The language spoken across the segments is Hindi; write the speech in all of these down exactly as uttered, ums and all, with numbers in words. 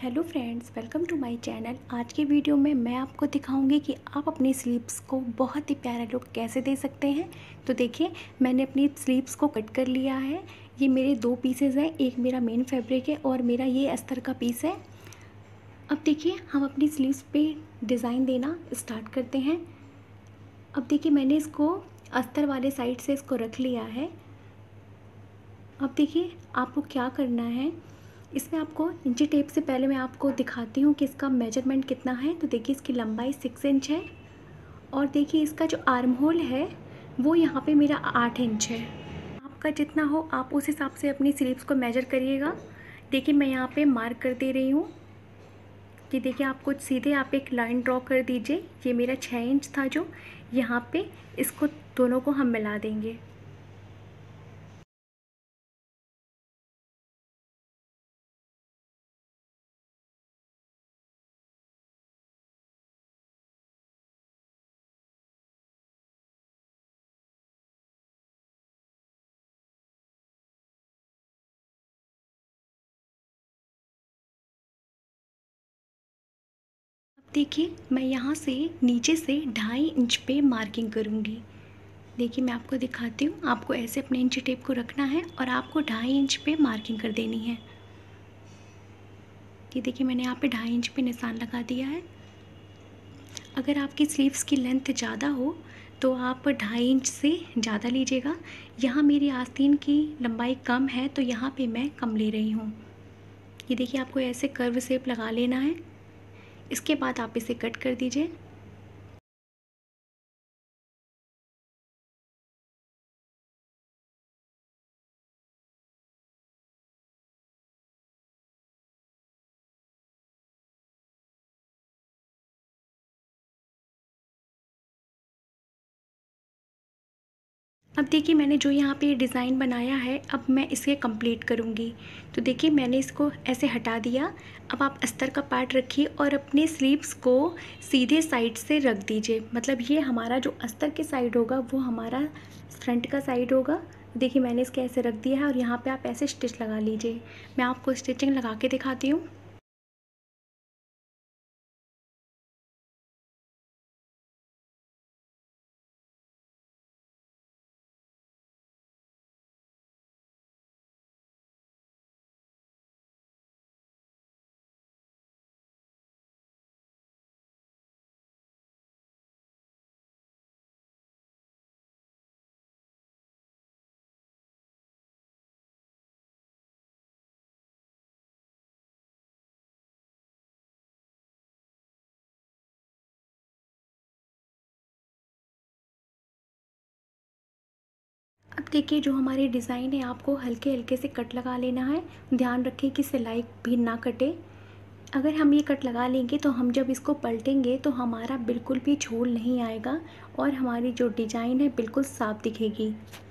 Hello friends, welcome to my channel. आज की वीडियो में मैं आपको दिखाऊंगी कि आप अपनी स्लीव्स को बहुत ही प्यारा लुक कैसे दे सकते हैं। तो देखिए, मैंने अपनी स्लीव्स को कट कर लिया है। ये मेरे दो पीसेस हैं, एक मेरा मेन फैब्रिक है और मेरा ये अस्तर का पीस है। अब देखिए, हम अपनी स्लीव्स पे डिज़ाइन देना स्टार्ट करते हैं। अब देखिए, मैंने इसको अस्तर वाले साइड से इसको रख लिया है। अब देखिए, आपको क्या करना है, इसमें आपको इंची टेप से पहले मैं आपको दिखाती हूँ कि इसका मेजरमेंट कितना है। तो देखिए, इसकी लंबाई सिक्स इंच है और देखिए इसका जो आर्म होल है वो यहाँ पे मेरा आठ इंच है। आपका जितना हो आप उस हिसाब से अपनी स्लीव्स को मेजर करिएगा। देखिए, मैं यहाँ पे मार्क कर दे रही हूँ कि देखिए, आपको सीधे आप एक लाइन ड्रॉ कर दीजिए। ये मेरा छः इंच था जो यहाँ पे, इसको दोनों को हम मिला देंगे। देखिए, मैं यहाँ से नीचे से ढाई इंच पे मार्किंग करूँगी। देखिए, मैं आपको दिखाती हूँ। आपको ऐसे अपने इंची टेप को रखना है और आपको ढाई इंच पे मार्किंग कर देनी है। ये देखिए, मैंने यहाँ पे ढाई इंच पे निशान लगा दिया है। अगर आपकी स्लीव्स की लेंथ ज़्यादा हो तो आप ढाई इंच से ज़्यादा लीजिएगा। यहाँ मेरी आस्तीन की लंबाई कम है तो यहाँ पे मैं कम ले रही हूँ। ये देखिए, आपको ऐसे कर्व शेप लगा लेना है। इसके बाद आप इसे कट कर दीजिए। अब देखिए, मैंने जो यहाँ पे डिज़ाइन बनाया है, अब मैं इसे कंप्लीट करूँगी। तो देखिए, मैंने इसको ऐसे हटा दिया। अब आप अस्तर का पार्ट रखिए और अपने स्लीव्स को सीधे साइड से रख दीजिए। मतलब ये हमारा जो अस्तर के साइड होगा वो हमारा फ्रंट का साइड होगा। देखिए, मैंने इसके ऐसे रख दिया है और यहाँ पे आप ऐसे स्टिच लगा लीजिए। मैं आपको स्टिचिंग लगा के दिखाती हूँ। अब देखिए, जो हमारी डिज़ाइन है आपको हल्के हल्के से कट लगा लेना है। ध्यान रखें कि सिलाई भी ना कटे। अगर हम ये कट लगा लेंगे तो हम जब इसको पलटेंगे तो हमारा बिल्कुल भी झोल नहीं आएगा और हमारी जो डिज़ाइन है बिल्कुल साफ दिखेगी।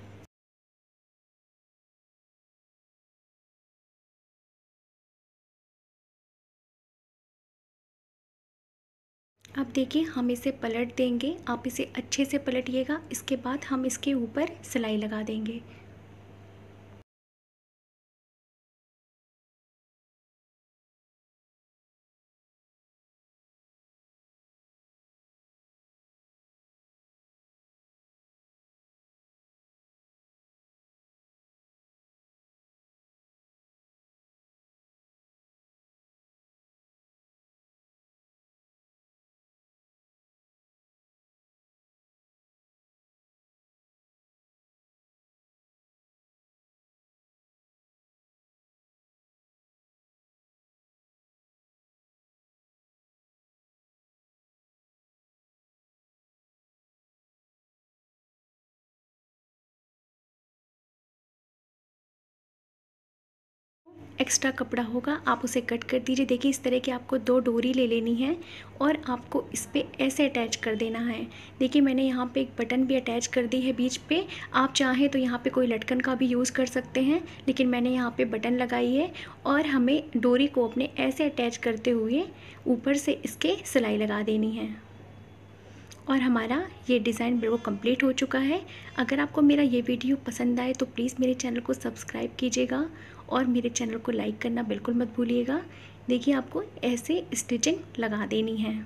अब देखिए, हम इसे पलट देंगे। आप इसे अच्छे से पलटिएगा। इसके बाद हम इसके ऊपर सिलाई लगा देंगे। एक्स्ट्रा कपड़ा होगा आप उसे कट कर दीजिए। देखिए, इस तरह की आपको दो डोरी ले लेनी है और आपको इस पे ऐसे अटैच कर देना है। देखिए, मैंने यहाँ पे एक बटन भी अटैच कर दी है बीच पे। आप चाहें तो यहाँ पे कोई लटकन का भी यूज़ कर सकते हैं, लेकिन मैंने यहाँ पे बटन लगाई है। और हमें डोरी को अपने ऐसे अटैच करते हुए ऊपर से इसके सिलाई लगा देनी है। और हमारा ये डिज़ाइन बिल्कुल कंप्लीट हो चुका है। अगर आपको मेरा ये वीडियो पसंद आए तो प्लीज़ मेरे चैनल को सब्सक्राइब कीजिएगा और मेरे चैनल को लाइक करना बिल्कुल मत भूलिएगा। देखिए आपको ऐसे स्टिचिंग लगा देनी है।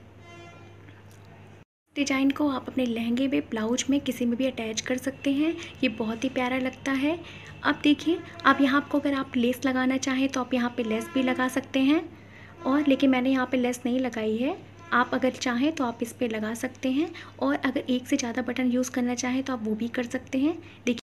डिज़ाइन को आप अपने लहंगे में, ब्लाउज में, किसी में भी अटैच कर सकते हैं। ये बहुत ही प्यारा लगता है। अब देखिए, आप यहाँ आपको अगर आप लेस लगाना चाहें तो आप यहाँ पे लेस भी लगा सकते हैं, और लेकिन मैंने यहाँ पे लेस नहीं लगाई है। आप अगर चाहें तो आप इस पे लगा सकते हैं, और अगर एक से ज़्यादा बटन यूज़ करना चाहें तो आप वो भी कर सकते हैं। देखिए